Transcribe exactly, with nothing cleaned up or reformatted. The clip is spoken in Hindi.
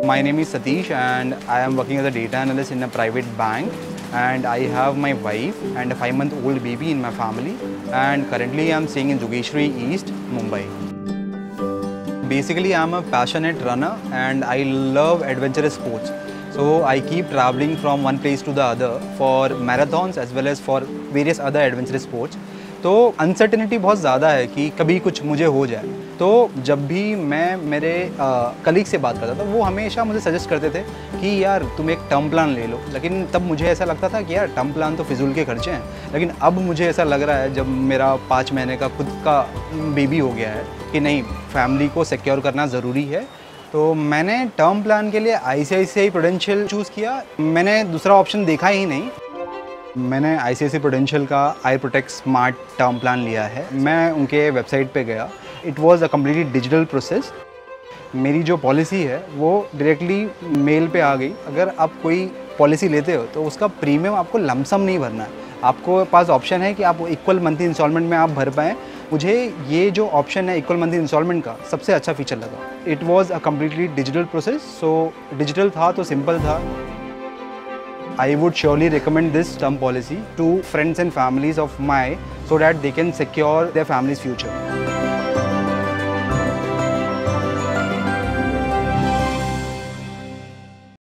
My name is Satish and I am working as a data analyst in a private bank, and I have my wife and a five month old baby in my family, and currently I am staying in Jogeshwari East, Mumbai. Basically I am a passionate runner and I love adventurous sports. So I keep traveling from one place to the other for marathons as well as for various other adventurous sports. तो अनसर्टेनिटी बहुत ज़्यादा है कि कभी कुछ मुझे हो जाए। तो जब भी मैं मेरे कलीग से बात करता था वो हमेशा मुझे सजेस्ट करते थे कि यार तुम एक टर्म प्लान ले लो, लेकिन तब मुझे ऐसा लगता था कि यार टर्म प्लान तो फिजूल के खर्चे हैं। लेकिन अब मुझे ऐसा लग रहा है जब मेरा पाँच महीने का खुद का बेबी हो गया है कि नहीं, फैमिली को सिक्योर करना ज़रूरी है। तो मैंने टर्म प्लान के लिए आई सी आई सी आई प्रूडेंशियल चूज़ किया। मैंने दूसरा ऑप्शन देखा ही नहीं। मैंने आई सी आई सी आई प्रूडेंशियल का I protect smart term plan लिया है। मैं उनके वेबसाइट पे गया। It was a completely digital process. मेरी जो पॉलिसी है वो डायरेक्टली मेल पे आ गई। अगर आप कोई पॉलिसी लेते हो तो उसका प्रीमियम आपको लमसम नहीं भरना है, आपको पास ऑप्शन है कि आप इक्वल मंथली इंस्टॉलमेंट में आप भर पाएँ। मुझे ये जो ऑप्शन है इक्वल मंथली इंस्टॉलमेंट का सबसे अच्छा फीचर लगा। It was a completely digital process. So digital था तो सिंपल था। I would surely recommend this term policy to friends and families of mine so that they can secure their family's future.